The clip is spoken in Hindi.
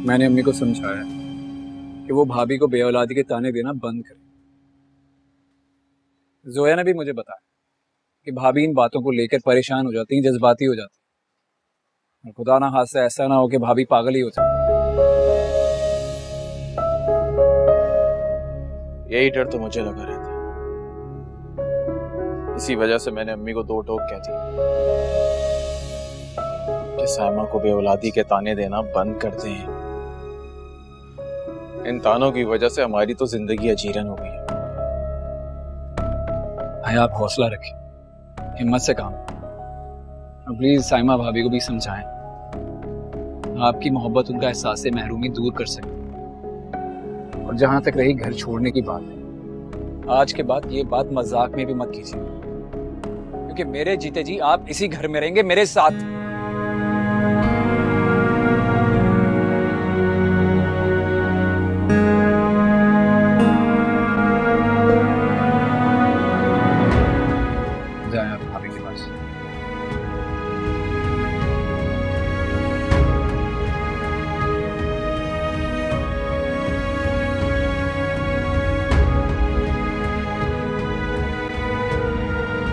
मैंने अम्मी को समझाया कि वो भाभी को बेऔलादी के ताने देना बंद करे। जोया ने भी मुझे बताया कि भाभी इन बातों को लेकर परेशान हो जाती हैं, जज्बाती हो जाती हैं। खुदा ना खास्ता ऐसा ना हो कि भाभी पागल ही हो जाए। यही डर तो मुझे लगा रहता है। इसी वजह से मैंने अम्मी को दो टोक कह दी कि साइमा को बेऔलादी के ताने देना बंद कर दें। इन तानों की वजह से हमारी तो जिंदगी अजीरन हो गई है। भाई आप हौसला रखें, हिम्मत से काम। प्लीज साइमा भाभी को भी समझाएं, आपकी मोहब्बत उनका एहसास से महरूमी दूर कर सके। और जहां तक रही घर छोड़ने की बात, आज के बाद ये बात मजाक में भी मत कीजिए, क्योंकि मेरे जीते जी आप इसी घर में रहेंगे मेरे साथ।